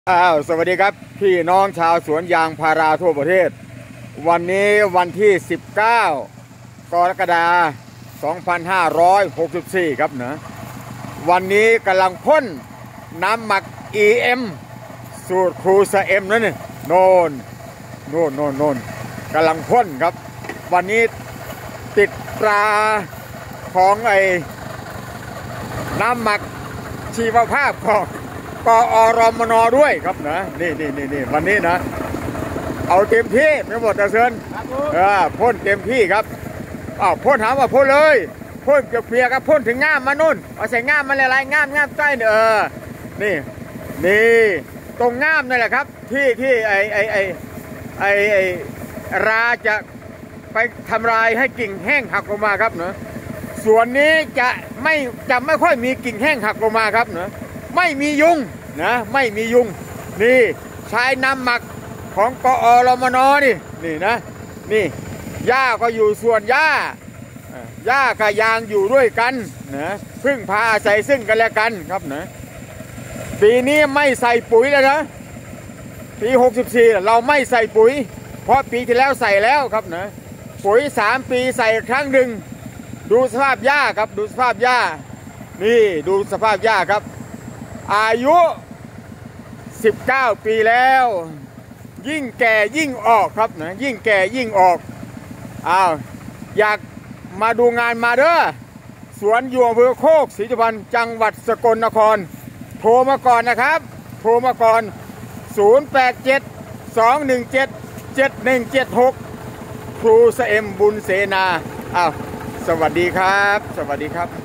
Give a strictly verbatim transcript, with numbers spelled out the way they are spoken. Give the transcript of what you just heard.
อ้าวสวัสดีครับพี่น้องชาวสวนยางพาราทั่วประเทศวันนี้วันที่สิบเก้ากรกฎาคมสองพันห้าร้อยหกสิบสี่ครับนะวันนี้กำลังพ่นน้ำหมัก อี เอ็ม สูตรครูซาเอ็มนั่นนี่โน่นโน่นโน่นโน่นกำลังพ่นครับวันนี้ติดตราของไอ้น้ำหมักชีวภาพของกอรมนด้วยครับนะนี่นี่นี่นี่วันนี้นะเอาเต็มที่ไม่หมดแต่เชิญเออพ่นเต็มที่ครับอ้าวพ่นถามว่าพ่นเลยพ่นเพียครับพ่นถึงง่ามมานุ่นเอาใส่ง่ามมาอะไรง่ามง่ามใต้เออนี่นี่ตรงง่ามนั่นแหละครับที่ที่ไอไอไอไอไอราจะไปทำลายให้กิ่งแห้งหักลงมาครับเนาะส่วนนี้จะไม่จะไม่ค่อยมีกิ่งแห้งหักลงมาครับเนาะไม่มียุงนะไม่มียุงนี่ใช้น้ำหมักของกอรมนนี่นี่นะนี่หญ้าก็อยู่ส่วนหญ้าหญ้ากับยางอยู่ด้วยกันนะพึ่งพาอาศัยซึ่งกันและกันครับนะปีนี้ไม่ใส่ปุ๋ยแล้วนะปีหกสิบสี่เราไม่ใส่ปุ๋ยเพราะปีที่แล้วใส่แล้วครับนะปุ๋ยสามปีใส่ครั้งหนึ่งดูสภาพหญ้าครับดูสภาพหญ้านี่ดูสภาพหญ้าครับอายุสิบเก้าปีแล้วยิ่งแก่ยิ่งออกครับนะยิ่งแก่ยิ่งออกอ้าวอยากมาดูงานมาเด้อสวนอยู่อำเภอโคกศรีสุพรรณจังหวัดสกลนครโทรมาก่อนนะครับโทรมาก่อนศูนย์ แปด เจ็ด สอง หนึ่ง เจ็ด เจ็ด หนึ่ง เจ็ด หกครูซาเอ็มบุญเสนาอ้าวสวัสดีครับสวัสดีครับ